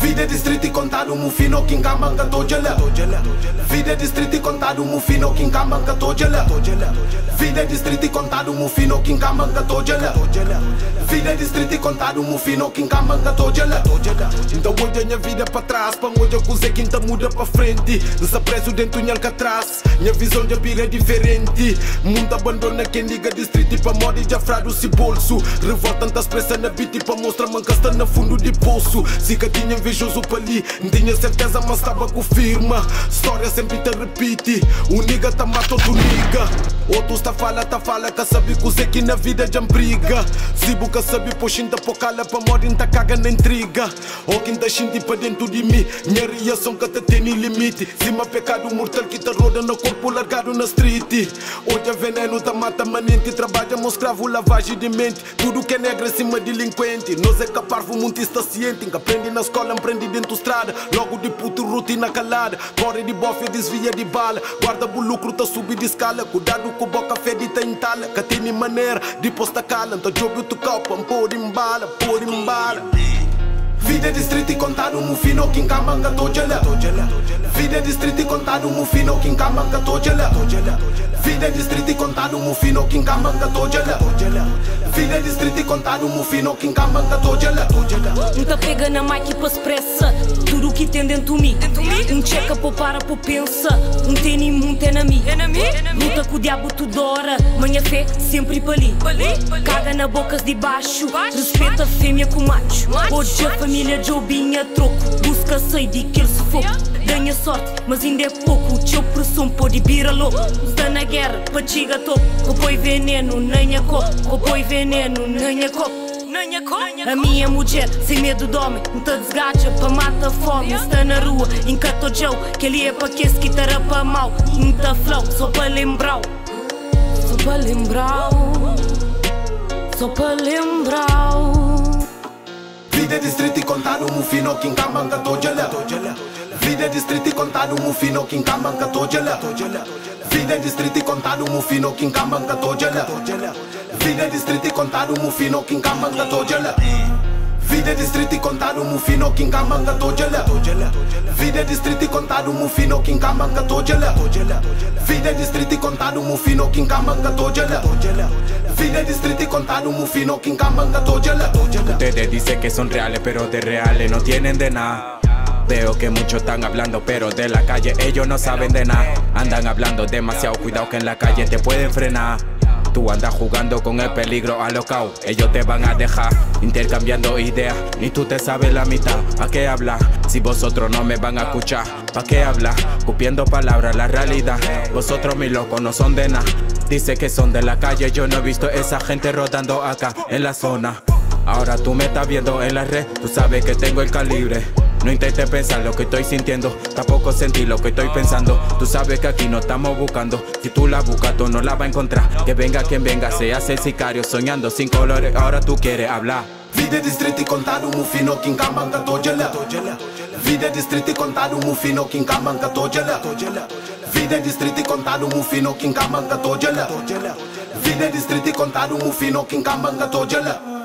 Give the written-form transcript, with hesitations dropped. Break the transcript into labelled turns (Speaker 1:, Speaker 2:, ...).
Speaker 1: Vida distriti contado mu fino king kamanga tojala. Vida distriti contado mu fino king kamanga tojala. Vida distriti contado mu fino king kamanga tojala. Vida distriti contado mu fino king kamanga tojala. Então olha minha vida para trás, para onde eu cusei quinta muda para frente. Nessa preso dentro de Alcatraz, minha visão de vida é diferente. Mundo abandona quem liga distrito para moda e já frado se bolso. Revolta tantas pressa na beat para mostrar man que está no fundo de poço. Se que tinha invejoso para ali, não tinha certeza mas estava com firma. História sempre te repite, o nigga tá mata outro nigga. Outros tá fala que sabe que você que na vida já briga. Se boca sabe poxinta pocala para moda tá caga na intriga. Ou quem tá xinti para dentro de mim, minha reação que te tem limite. Se uma pecado mortal que te roda no corpo largado na street. Hoje é veneno tá mata manente, trabalha mo escravo lavagem de mente. Tudo que é negro é cima delinquente. Nós é capaz o mundo está ciente. Que aprende na escola, aprende dentro da estrada. Logo de puto, rotina calada. Corre de bofe, desvia de bala. Guarda o lucro, tá subir de escala. Cuidado com boca fede, tá entala. Que tem maneira de posta cala. Então jogo tu copa, pôr em bala, pôr em bala. Vida distrito contado mu fino king kamanga tojala. Vida distrito contado mu fino king kamanga tojala. Vida distrito contado mu fino king kamanga tojala. Vida distrito contado mu fino king kamanga tojala.
Speaker 2: Nunca pega na mic para expressa tudo que tem dentro de mim. Checa para para pensa. Tem imundo é na mim. Luta com o diabo toda hora. Manhã fé sempre para ali. Caga na bocas de baixo. Respeita a fêmea com macho. Hoje a família Jobinha troco. Busca sair de que ele se for. Ganha sorte, mas ainda é pouco. O teu pressão pode vir a louco. Está na guerra, para chiga topo. Copoi veneno, nem a copo. Copoi veneno, nem a copo. A minha mulher, sem medo de homem, não te desgaja para matar fome. Está na rua, encatou Joe, que ele é para que esse guitarra para mal. Não tá flow, só para lembrar. Só para lembrar. Só para lembrar.
Speaker 1: Vida distrito contado mu fino king kamanga tojala. Vida distrito contado mu fino king kamanga tojala. Vida distrito contado mu fino king kamanga tojala. Vida distrito contado mu fino king kamanga tojala. Vida distrito contado mu fino king kamanga tojala. Vida distrito contado mu fino king kamanga tojala. Vida distrito contado mu fino king kamanga tojala. Vida distrito contado mu fino king kamanga tojala.
Speaker 3: Ustedes dicen que son reales pero de reales no tienen de nada. Veo que muchos están hablando pero de la calle ellos no saben de nada. Andan hablando demasiado, cuidado que en la calle te pueden frenar. Tú andas jugando con el peligro alocao. Ellos te van a dejar intercambiando ideas. Ni tú te sabes la mitad. ¿A qué hablar? Si vosotros no me van a escuchar. ¿Pa' qué hablar? Copiando palabras la realidad. Vosotros mis locos no son de nada. Dice que son de la calle. Yo no he visto esa gente rodando acá en la zona. Ahora tú me estás viendo en la red. Tú sabes que tengo el calibre. No intentes pensar lo que estoy sintiendo, tampoco sentir lo que estoy pensando. Tú sabes que aquí no estamos buscando. Si tú la buscas, tú no la vas a encontrar. Que venga quien venga, se hace el sicario. Soñando sin colores, ahora tú quieres hablar.
Speaker 1: Vida distrito contado mu fino king kamanga tojala. Vida distrito contado mu fino king kamanga tojala. Vida distrito contado mu fino king kamanga tojala. Vida distrito contado mu fino king kamanga tojala.